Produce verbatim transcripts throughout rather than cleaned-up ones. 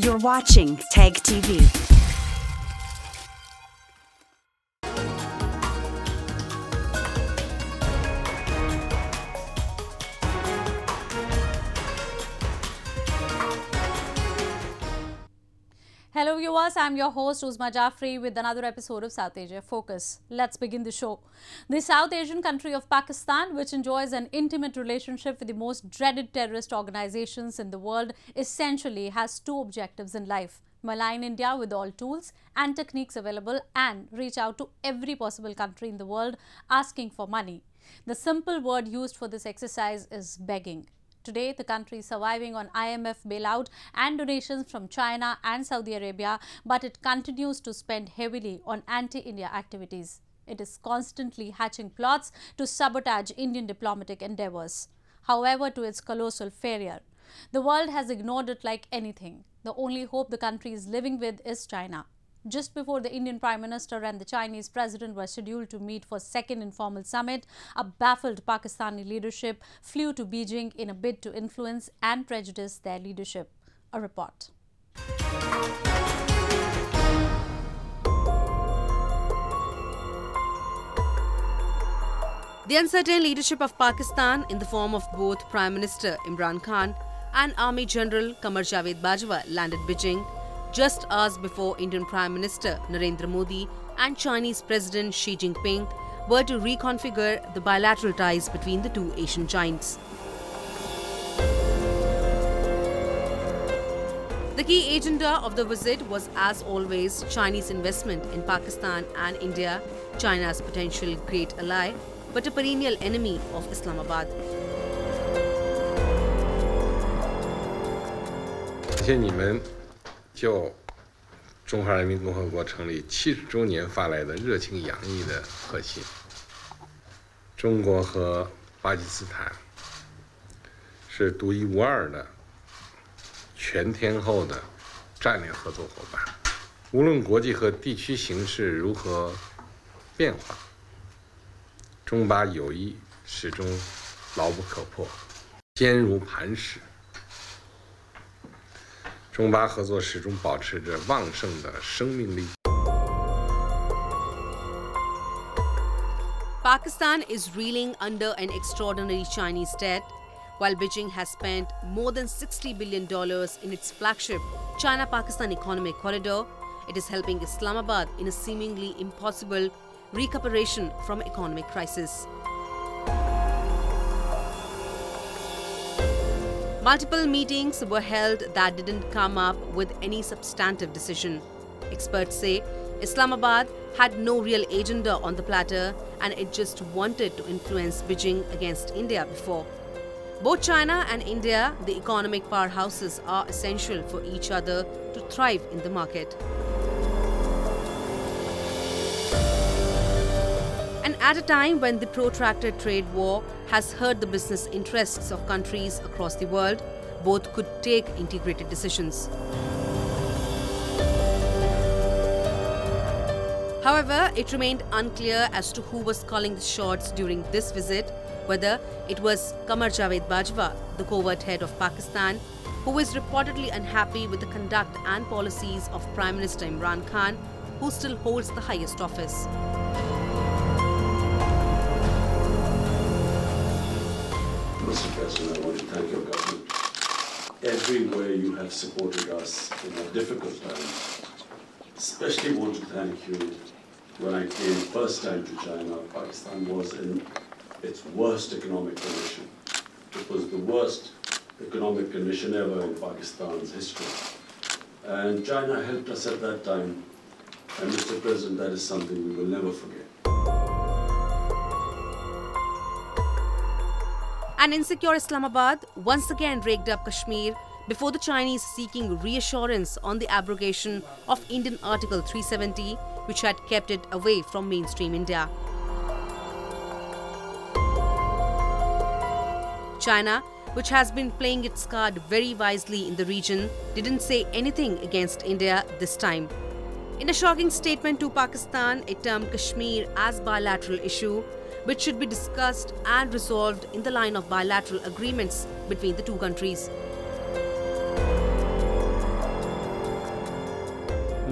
You're watching Tag T V. Hello viewers, I'm your host Uzma Jafri with another episode of South Asia Focus. Let's begin the show. The South Asian country of Pakistan, which enjoys an intimate relationship with the most dreaded terrorist organizations in the world, essentially has two objectives in life: malign India with all tools and techniques available and reach out to every possible country in the world asking for money. The simple word used for this exercise is begging. Today, the country is surviving on I M F bailout and donations from China and Saudi Arabia, but it continues to spend heavily on anti-India activities. It is constantly hatching plots to sabotage Indian diplomatic endeavors. However, to its colossal failure, the world has ignored it like anything. The only hope the country is living with is China. Just before the Indian Prime Minister and the Chinese President were scheduled to meet for second informal summit, a baffled Pakistani leadership flew to Beijing in a bid to influence and prejudice their leadership. A report. The uncertain leadership of Pakistan in the form of both Prime Minister Imran Khan and Army General Qamar Javed Bajwa landed Beijing just hours before Indian Prime Minister Narendra Modi and Chinese President Xi Jinping were to reconfigure the bilateral ties between the two Asian giants. The key agenda of the visit was, as always, Chinese investment in Pakistan and India, China's potential great ally, but a perennial enemy of Islamabad. 谢谢你们就中华人民共和国成立七十周年发来的热情洋溢的贺信。中国和巴基斯坦是独一无二的全天候的战略合作伙伴。无论国际和地区形势如何变化，中巴友谊始终牢不可破，坚如磐石。 中巴合作始终保持着旺盛的生命力。 Pakistan is reeling under an extraordinary Chinese debt, while Beijing has spent more than sixty billion dollars in its flagship China-Pakistan Economic Corridor. It is helping Islamabad in a seemingly impossible recuperation from economic crisis. Multiple meetings were held that didn't come up with any substantive decision. Experts say Islamabad had no real agenda on the platter and it just wanted to influence Beijing against India before. Both China and India, the economic powerhouses, are essential for each other to thrive in the market. And at a time when the protracted trade war has hurt the business interests of countries across the world, both could take integrated decisions. However, it remained unclear as to who was calling the shots during this visit, whether it was Qamar Javed Bajwa, the covert head of Pakistan, who is reportedly unhappy with the conduct and policies of Prime Minister Imran Khan, who still holds the highest office. Mister President, I want to thank your government. Everywhere you have supported us in our difficult times. Especially want to thank you when I came first time to China. Pakistan was in its worst economic condition. It was the worst economic condition ever in Pakistan's history. And China helped us at that time. And Mister President, that is something we will never forget. An insecure Islamabad once again raked up Kashmir before the Chinese seeking reassurance on the abrogation of Indian Article three seventy, which had kept it away from mainstream India. China, which has been playing its card very wisely in the region, didn't say anything against India this time. In a shocking statement to Pakistan, it termed Kashmir as bilateral issue, which should be discussed and resolved in the line of bilateral agreements between the two countries.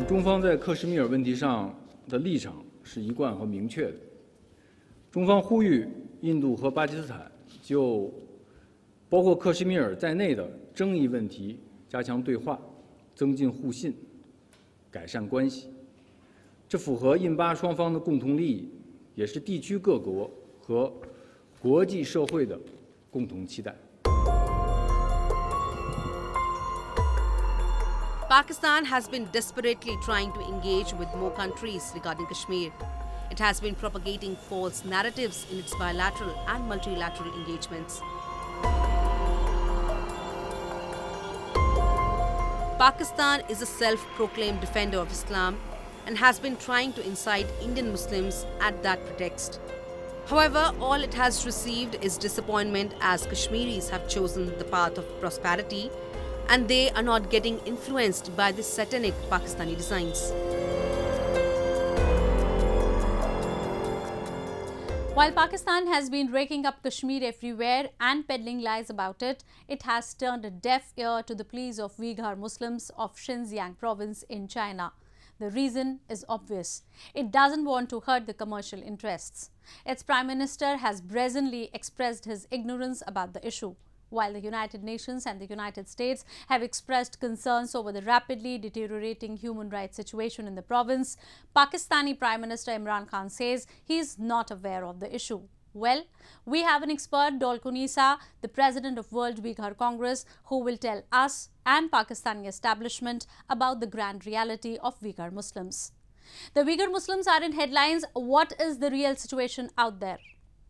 中方在克什米尔问题上的立场是一贯和明确的。中方呼吁印度和巴基斯坦就包括克什米尔在内的争议问题加强对话，增进互信，改善关系。这符合印巴双方的共同利益，也是地区各国和国际社会的共同期待。 Pakistan has been desperately trying to engage with more countries regarding Kashmir. It has been propagating false narratives in its bilateral and multilateral engagements. Pakistan is a self-proclaimed defender of Islam and has been trying to incite Indian Muslims at that pretext. However, all it has received is disappointment as Kashmiris have chosen the path of prosperity and they are not getting influenced by the satanic Pakistani designs. While Pakistan has been raking up Kashmir everywhere and peddling lies about it, it has turned a deaf ear to the pleas of Uyghur Muslims of Xinjiang province in China. The reason is obvious. It doesn't want to hurt the commercial interests. Its Prime Minister has brazenly expressed his ignorance about the issue. While the United Nations and the United States have expressed concerns over the rapidly deteriorating human rights situation in the province, Pakistani Prime Minister Imran Khan says he is not aware of the issue. Well, we have an expert, Dolku Nisa, the president of World Uyghur Congress, who will tell us and Pakistani establishment about the grand reality of Uyghur Muslims. The Uyghur Muslims are in headlines. What is the real situation out there?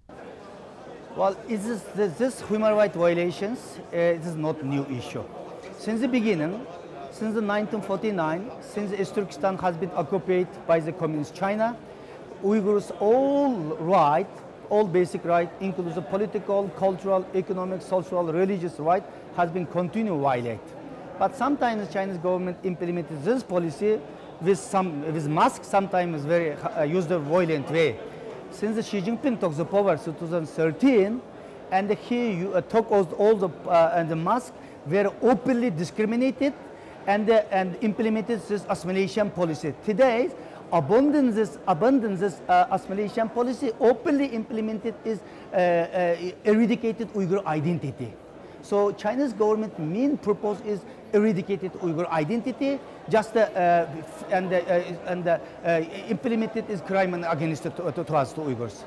Well, it is, this human rights violations, uh, it is not new issue. Since the beginning, since the nineteen forty-nine, since East Turkestan has been occupied by the Communist China, Uyghurs all right, all basic right, including the political, cultural, economic, social, religious right, has been continued violated. But sometimes the Chinese government implemented this policy with some with masks, sometimes very uh, used a violent way. Since Xi Jinping took the power in two thousand thirteen, and he uh, took all the uh, and the masks were openly discriminated, and uh, and implemented this assimilation policy. Today, abandon this abandon this uh, assimilation policy, openly implemented is uh, uh, eradicated Uyghur identity. So Chinese government main purpose is eradicated Uyghur identity, just uh, uh, and uh, and uh, uh, implemented is crime against to, to, to us, to Uyghurs.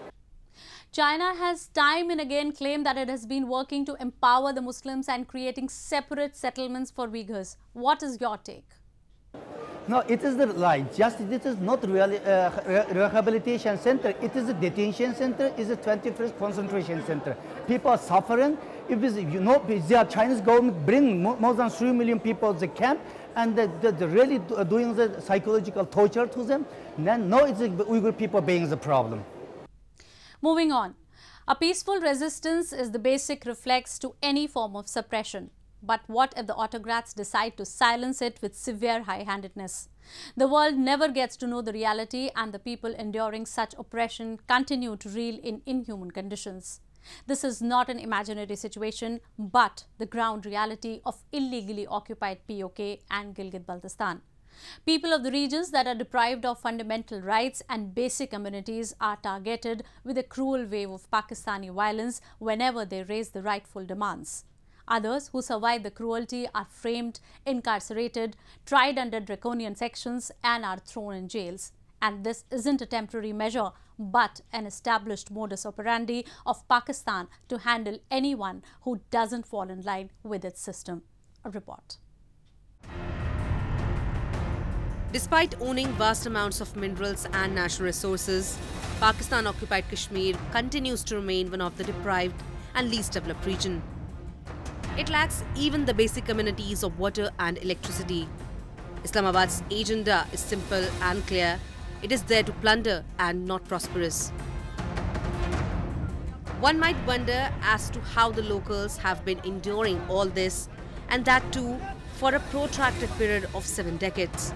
China has time and again claimed that it has been working to empower the Muslims and creating separate settlements for Uyghurs. What is your take? No, it is the lie. Just it is not really uh, re rehabilitation center. It is a detention center. It is a twenty-first concentration center. People are suffering. If it's, you know, the Chinese government bring more, more than three million people to the camp, and the, the, the really doing the psychological torture to them, then no, it's the Uyghur people being the problem. Moving on, a peaceful resistance is the basic reflex to any form of suppression. But what if the autocrats decide to silence it with severe high-handedness? The world never gets to know the reality, and the people enduring such oppression continue to reel in inhuman conditions. This is not an imaginary situation, but the ground reality of illegally occupied P O K and Gilgit-Baltistan. People of the regions that are deprived of fundamental rights and basic amenities are targeted with a cruel wave of Pakistani violence whenever they raise the rightful demands. Others who survive the cruelty are framed, incarcerated, tried under draconian sections and are thrown in jails. And this isn't a temporary measure, but an established modus operandi of Pakistan to handle anyone who doesn't fall in line with its system. A report. Despite owning vast amounts of minerals and natural resources, Pakistan-occupied Kashmir continues to remain one of the deprived and least developed region. It lacks even the basic amenities of water and electricity. Islamabad's agenda is simple and clear. It is there to plunder and not prosperous. One might wonder as to how the locals have been enduring all this, and that too for a protracted period of seven decades.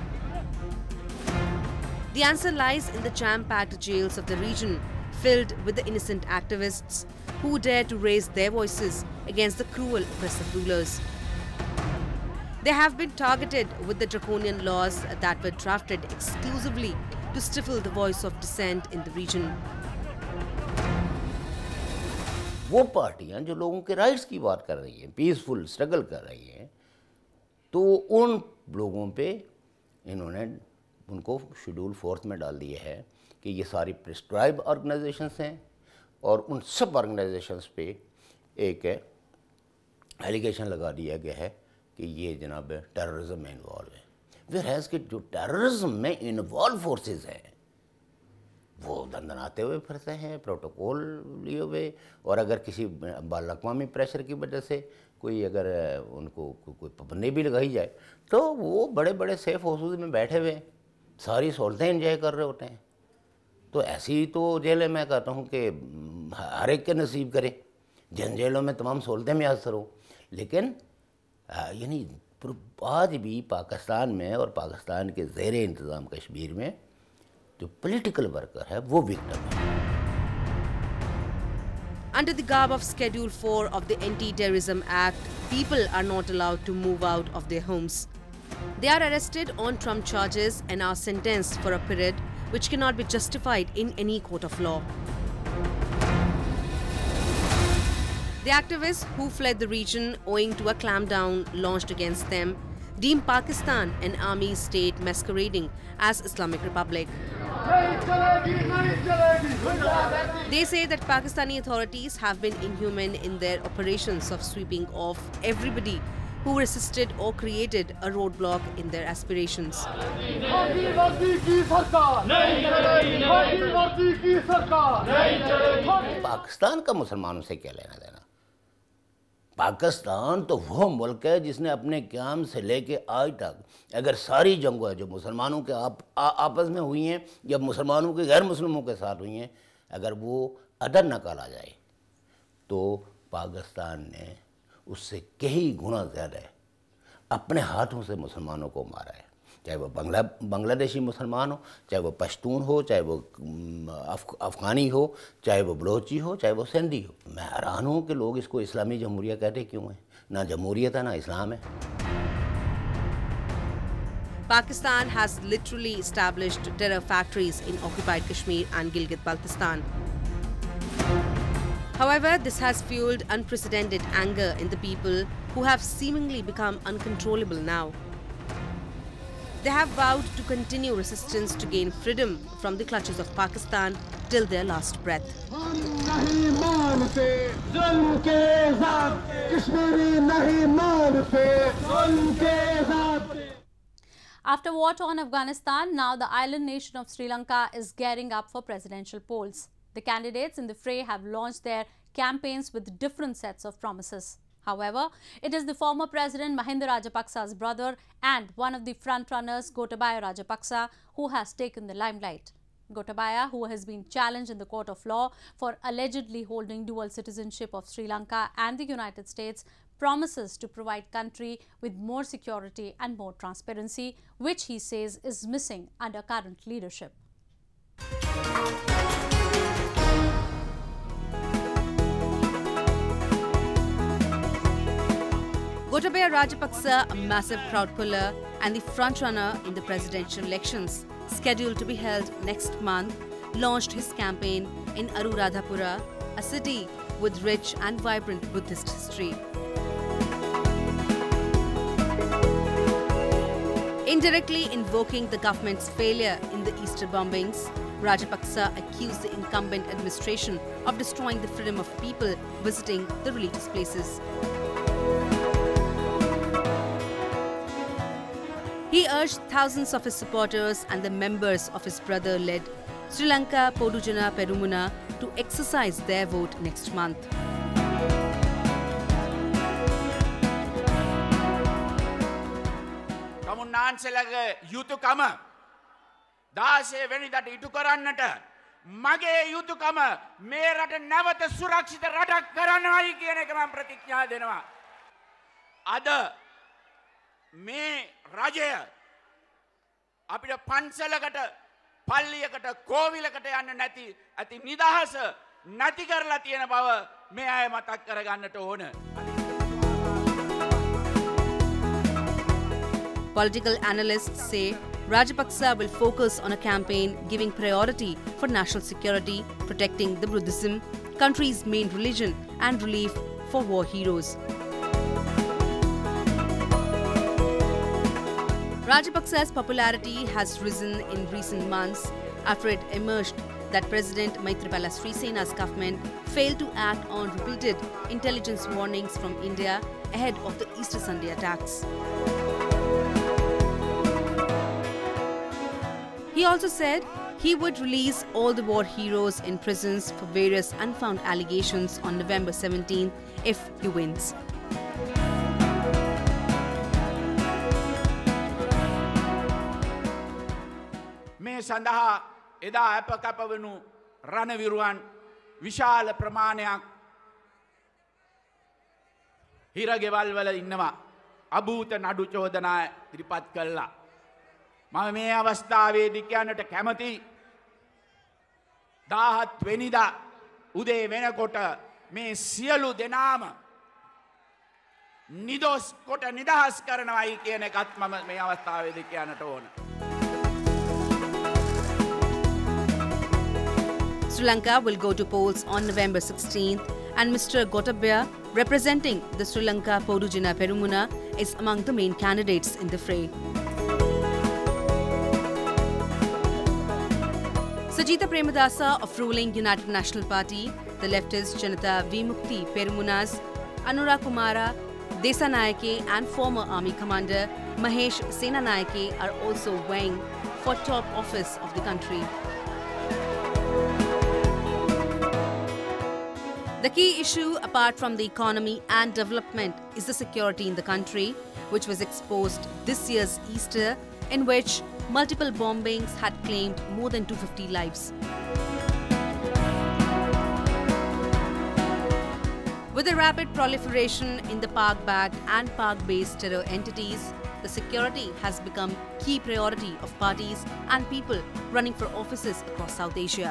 The answer lies in the jam-packed jails of the region, filled with the innocent activists who dare to raise their voices against the cruel, oppressive rulers. They have been targeted with the draconian laws that were drafted exclusively to stifle the voice of dissent in the region. वो पार्टियां जो लोगों के rights की बात कर रही हैं, पीसफुल स्ट्रगल कर रही हैं, तो उन लोगों पे इन्होंने उनको शेड्यूल फोर्थ में डाल दिया है कि ये सारी प्रिस्क्राइब ऑर्गेनाइजेशंस हैं और उन सब ऑर्गेनाइजेशंस पे एक एलिगेशन लगा दिया गया है कि ये जनाब टेररिज्म में इन्वॉल्व है। फिर है कि जो टेररिज्म में इन्वॉल्व फोर्सेस हैं वो दंदनाते हुए फिरते हैं, प्रोटोकॉल लिए हुए, और अगर किसी बालअक़वामी प्रेशर की वजह से कोई अगर उनको को, कोई पाबंदी भी लगाई जाए तो वो बड़े बड़े सेफ हाउसेस में बैठे हुए सारी सहूलतें एंजॉय कर रहे होते हैं। तो ऐसी तो जेलें मैं कहता हूँ कि हर एक के नसीब करें, जिन जेलों में तमाम सहूलतें मैसर हो, लेकिन यानी आज भी पाकिस्तान में और पाकिस्तान के ज़ेर इंतज़ाम कश्मीर में जो पॉलिटिकल वर्कर है वो विक्टिम है। Under the garb of Schedule four of the Anti-Terrorism Act, people are not allowed to move out of their homes. They are arrested on Trump charges and are sentenced for a period which cannot be justified in any court of law. The activists who fled the region owing to a clampdown launched against them deem Pakistan an army state masquerading as Islamic Republic. They say that Pakistani authorities have been inhuman in their operations of sweeping off everybody who resisted or created a roadblock in their aspirations. Pakistan का मुसलमानों से क्या लेना देना? पाकिस्तान तो वो मुल्क है जिसने अपने क़याम से लेके आज तक अगर सारी जंगें जो मुसलमानों के आप आ, आपस में हुई हैं या मुसलमानों के गैर मुस्लिमों के साथ हुई हैं, अगर वो अदर निकाला जाए तो पाकिस्तान ने उससे कई गुना ज़्यादा अपने हाथों से मुसलमानों को मारा है, चाहे वो बांग्ला बांग्लादेशी मुसलमान हो, चाहे वो पश्तून हो, चाहे वो अफ, अफ़गानी हो, चाहे वो बलोची हो, चाहे वो सिंधी हो। मैं हैरान हूँ कि लोग इसको इस्लामी जमहूरिया कहते क्यों हैं? ना जमहूरियत है ना इस्लाम है। Pakistan has literally established terror factories in occupied Kashmir and Gilgit-Baltistan. However, this has fueled unprecedented anger in the people who have seemingly become uncontrollable now. They have vowed to continue resistance to gain freedom from the clutches of Pakistan till their last breath. After war-torn Afghanistan, now the island nation of Sri Lanka is gearing up for presidential polls. The candidates in the fray have launched their campaigns with different sets of promises. However, it is the former President Mahinda Rajapaksa's brother and one of the frontrunners, Gotabaya Rajapaksa, who has taken the limelight. Gotabaya, who has been challenged in the court of law for allegedly holding dual citizenship of Sri Lanka and the United States, promises to provide country with more security and more transparency, which he says is missing under current leadership. Gotabaya Rajapaksa, a massive crowd puller and the frontrunner in the presidential elections, scheduled to be held next month, launched his campaign in Anuradhapura, a city with rich and vibrant Buddhist history. Indirectly invoking the government's failure in the Easter bombings, Rajapaksa accused the incumbent administration of destroying the freedom of people visiting the religious places. He urged thousands of his supporters and the members of his brother-led Sri Lanka Podujana Perumuna to exercise their vote next month. තමුන්නාන්සලගේ යුතුකම දාසේ වෙනිදට ඉටු කරන්නට මගේ යුතුකම මේ රට නැවත සුරක්ෂිත රටක් කරන්නයි කියන එක මම ප්‍රතිඥා දෙනවා. අද මේ රජය අපිට පන්සලකට පල්ලියකට කෝවිලකට යන්න නැති ඇති නිදහස නැති කරලා තියෙන බව මේ අය මතක් කරගන්නට ඕන. Political analysts say Rajapaksa will focus on a campaign giving priority for national security, protecting the Buddhism, country's main religion, and relief for war heroes. Rajapaksa's popularity has risen in recent months after it emerged that President Maithripala Srisena's government failed to act on repeated intelligence warnings from India ahead of the Easter Sunday attacks. He also said he would release all the war heroes in prisons for various unfound allegations on November seventeenth if he wins. මේ සඳහා එදා අප කැපවනු රණවිරුවන් විශාල ප්‍රමාණයක් හිරගෙවල් වල ඉන්නවා අභූත නඩු චෝදනා ඉදිරිපත් කළා. මම මේ අවස්ථාවේදී කියන්නට කැමති දාහත් වෙනිදා උදේ වෙනකොට මේ සියලු දෙනාම නිදොස් කොට නිදහස් කරනවායි කියන එකත් මම මේ අවස්ථාවේදී කියන්නට ඕන. Sri Lanka will go to polls on November sixteenth, and Mister Gotabaya, representing the Sri Lanka Podujina Perumuna, is among the main candidates in the fray. Sajitha Premadasa of ruling United National Party, the leftist Janata Vimukti Perumunas, Anura Kumara, Desanayake and former army commander Mahesh Senanayake are also vying for top office of the country. The key issue, apart from the economy and development, is the security in the country, which was exposed this year's Easter, in which multiple bombings had claimed more than two hundred fifty lives. With the rapid proliferation in the park-backed and park-based terror entities, the security has become key priority of parties and people running for offices across South Asia.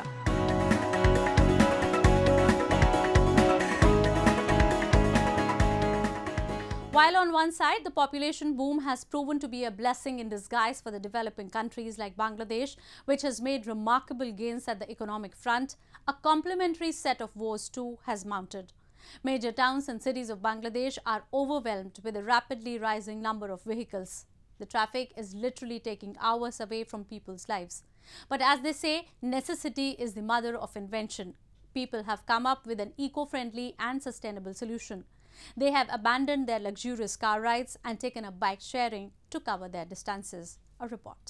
While on one side, the population boom has proven to be a blessing in disguise for the developing countries like Bangladesh, which has made remarkable gains at the economic front, a complementary set of woes too has mounted. Major towns and cities of Bangladesh are overwhelmed with a rapidly rising number of vehicles. The traffic is literally taking hours away from people's lives. But as they say, necessity is the mother of invention. People have come up with an eco-friendly and sustainable solution. They have abandoned their luxurious car rides and taken up bike sharing to cover their distances. A report.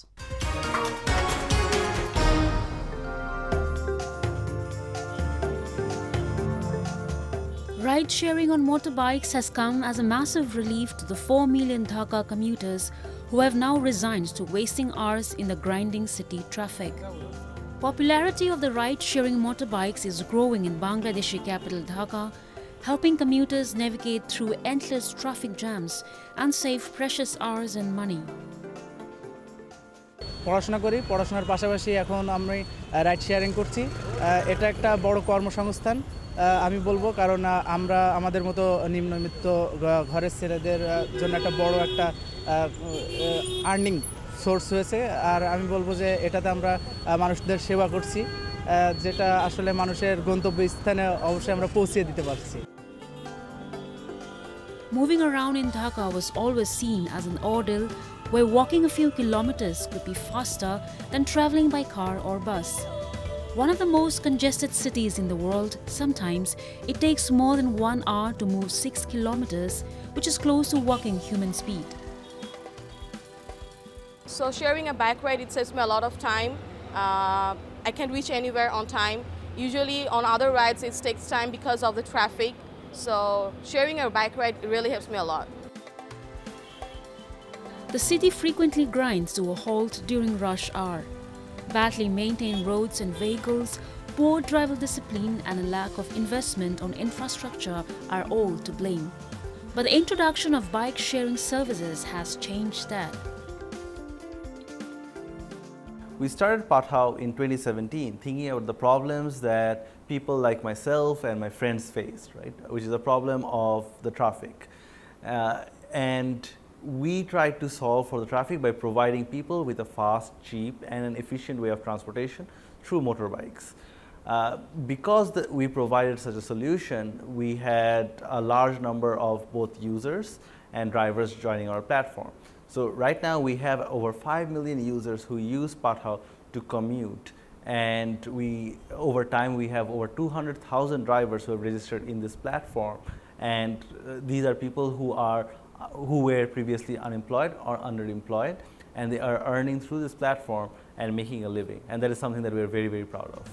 Ride sharing on motorbikes has come as a massive relief to the four million Dhaka commuters who have now resigned to wasting hours in the grinding city traffic. Popularity of the ride sharing motorbikes is growing in Bangladeshi capital Dhaka, helping commuters navigate through endless traffic jams and save precious hours and money. পড়াশোনা করি পড়াশোনার পাশাপাশি এখন আমি ride sharing করছি এটা একটা বড় কর্মসংস্থান আমি বলবো কারণ আমরা আমাদের মতো নিম্নবিত্ত ঘরের ছেলেদের জন্য একটা বড় একটা আর্নিং সোর্স হয়েছে আর আমি বলবো যে এটাতে আমরা মানুষদের সেবা করছি যেটা আসলে মানুষের গন্তব্যস্থানে অবশ্যই আমরা পৌঁছে দিতে পারছি Moving around in Dhaka was always seen as an ordeal where walking a few kilometers could be faster than traveling by car or bus. One of the most congested cities in the world, sometimes it takes more than one hour to move six kilometers, which is close to walking human speed. So sharing a bike ride, it saves me a lot of time. Uh, I can reach anywhere on time. Usually on other rides, it takes time because of the traffic. So sharing a bike ride really helps me a lot. The city frequently grinds to a halt during rush hour. Badly maintained roads and vehicles, poor driver discipline and a lack of investment on infrastructure are all to blame. But the introduction of bike sharing services has changed that. We started Pathao in twenty seventeen thinking about the problems that people like myself and my friends faced, right? Which is a problem of the traffic. Uh, and we tried to solve for the traffic by providing people with a fast, cheap and an efficient way of transportation through motorbikes. Uh, because the, we provided such a solution, we had a large number of both users and drivers joining our platform. So right now we have over five million users who use Pathao to commute, and we, over time we have over two hundred thousand drivers who have registered in this platform, and uh, these are people who are uh, who were previously unemployed or underemployed, and they are earning through this platform and making a living, and that is something that we are very, very proud of.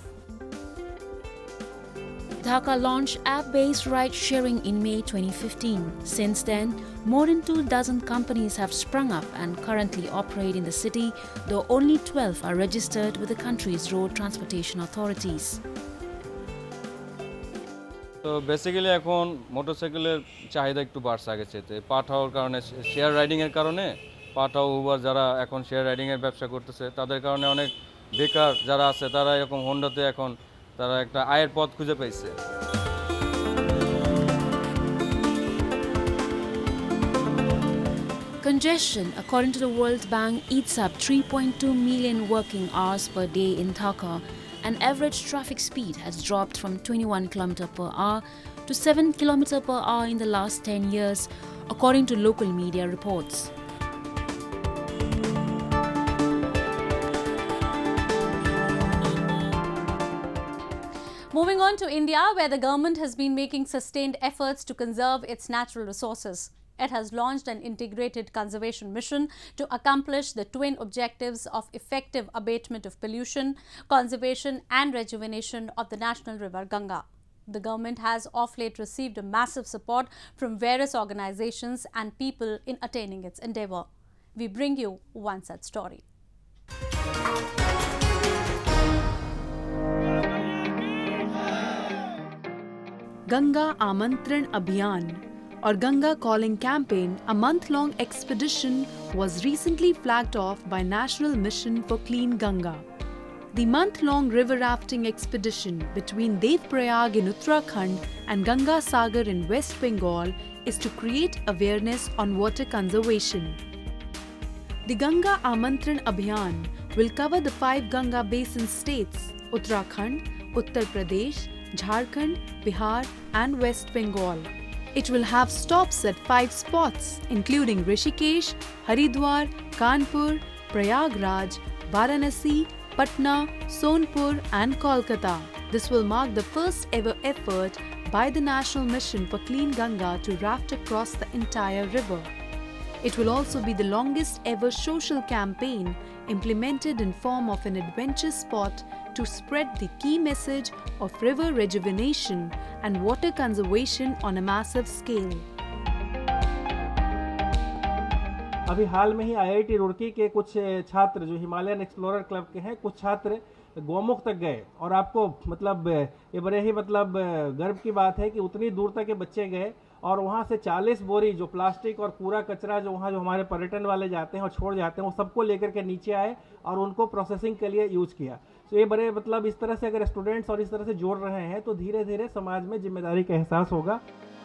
Dhaka launched app-based ride-sharing in May twenty fifteen. Since then, more than two dozen companies have sprung up and currently operate in the city, though only twelve are registered with the country's road transportation authorities. So basically, এখন মোটরসাইকেলের চাহিদা একটু বাড়ছে আগের চাইতে পাঠাওর কারণে share riding এর কারণে পাঠাও উবার যারা এখন শেয়ার রাইডিং এর ব্যবসা করতেছে তাদের কারণে অনেক বেকার যারা আছে তারা এরকম হোন্ডাতে এখন তারা একটা আয়ের পথ খুঁজে পাইছে। Congestion, according to the World Bank, eats up three point two million working hours per day in Dhaka, and average traffic speed has dropped from twenty-one kilometers per hour to seven kilometers per hour in the last ten years, according to local media reports. Moving on to India, where the government has been making sustained efforts to conserve its natural resources. It has launched an integrated conservation mission to accomplish the twin objectives of effective abatement of pollution, conservation and rejuvenation of the national river Ganga. The government has of late received a massive support from various organizations and people in attaining its endeavor. We bring you one such story. Ganga Amantran Abhiyan, or Ganga Calling Campaign, a month-long expedition, was recently flagged off by National Mission for Clean Ganga. The month-long river rafting expedition between Devprayag in Uttarakhand and Ganga Sagar in West Bengal is to create awareness on water conservation. The Ganga Amantran Abhiyan will cover the five Ganga basin states, Uttarakhand, Uttar Pradesh, Jharkhand, Bihar and West Bengal. It will have stops at five spots including Rishikesh, Haridwar, Kanpur, Prayagraj, Varanasi, Patna, Sonpur and Kolkata. This will mark the first ever effort by the National Mission for Clean Ganga to raft across the entire river. It will also be the longest ever social campaign implemented in form of an adventure spot to spread the key message of river rejuvenation and water conservation on a massive scale. अभी हाल में ही IIT Roorkee के कुछ छात्र जो Himalayan explorer club के हैं, कुछ छात्र गौमुख तक गए और आपको मतलब ये बड़े ही मतलब गर्व की बात है कि उतनी दूर तक के बच्चे गए और वहाँ से चालीस बोरी जो प्लास्टिक और कूड़ा कचरा जो वहाँ जो हमारे पर्यटन वाले जाते हैं और छोड़ जाते हैं वो सबको लेकर के नीचे आए और उनको प्रोसेसिंग के लिए यूज किया। तो ये बड़े मतलब इस तरह से अगर स्टूडेंट्स और इस तरह से जोड़ रहे हैं तो धीरे धीरे समाज में जिम्मेदारी का एहसास होगा।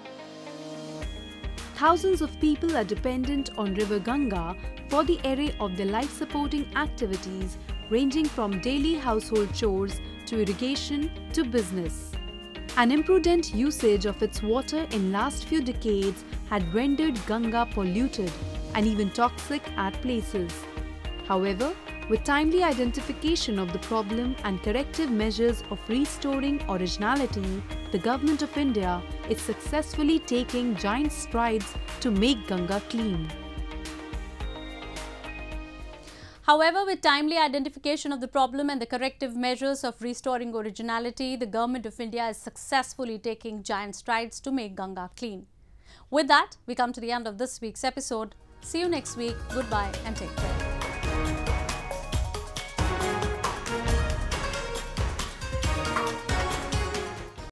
Thousands of people are dependent on River Ganga for the array of their life-supporting activities ranging from daily household chores to irrigation to business. An imprudent usage of its water in last few decades had rendered Ganga polluted and even toxic at places. However, with timely identification of the problem and corrective measures of restoring originality, the Government of India is successfully taking giant strides to make Ganga clean. However, with timely identification of the problem and the corrective measures of restoring originality, the Government of India is successfully taking giant strides to make Ganga clean. With that, we come to the end of this week's episode. See you next week. Goodbye and take care.